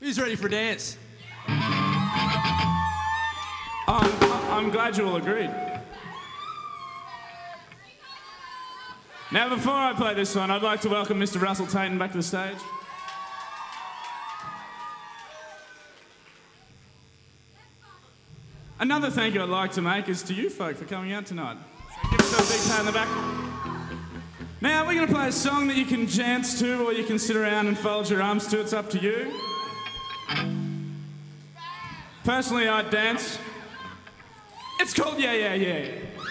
Who's ready for dance? I'm glad you all agreed. Now, before I play this one, I'd like to welcome Mr. Russell Tayton back to the stage. Another thank you I'd like to make is to you folk for coming out tonight. So give yourself a big pat on the back. Now, we're going to play a song that you can dance to or you can sit around and fold your arms to. It's up to you. Personally, I'd dance. It's called Yeah, Yeah, Yeah.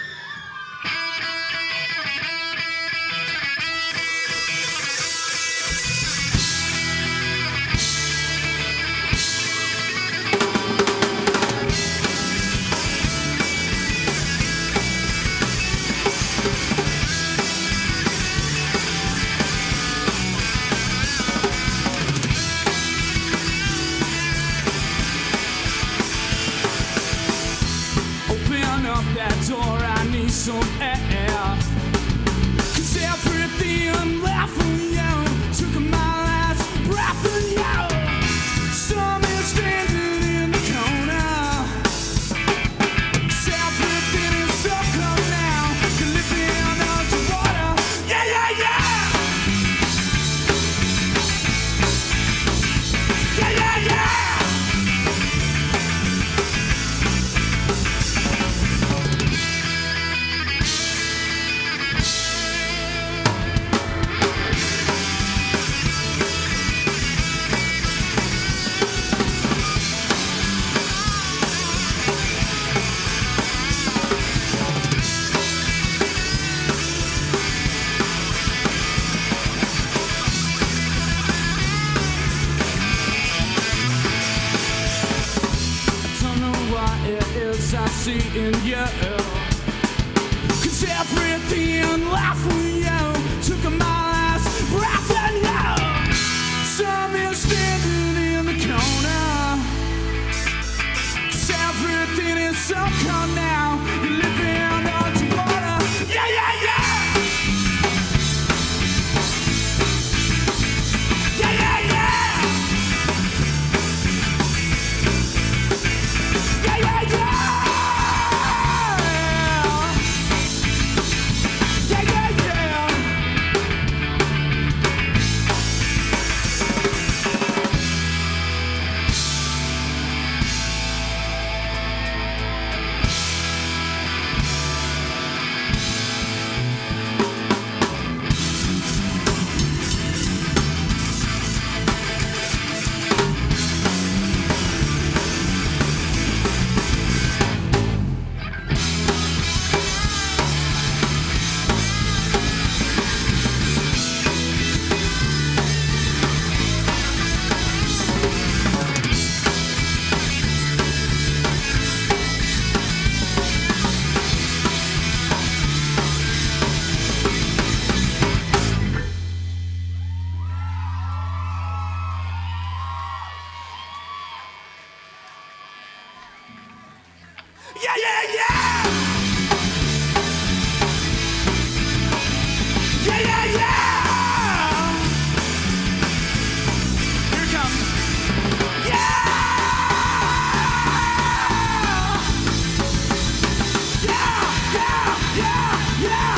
Some air, 'cause everything left from you took my last breath of you. Some is standing in the corner, 'cause everything is so cold now. You're living underwater. Yeah, yeah, yeah. Yeah, yeah, yeah. I see in you, 'cause everything left from you took my last breath in you. Some is standing in the corner, 'cause everything is so cold now. You're living underwater. Yeah, yeah, yeah. Yeah, yeah, yeah. Yeah, yeah, yeah. Yeah, yeah, yeah! Yeah, yeah, yeah! Here it comes. Yeah! Yeah, yeah, yeah, yeah!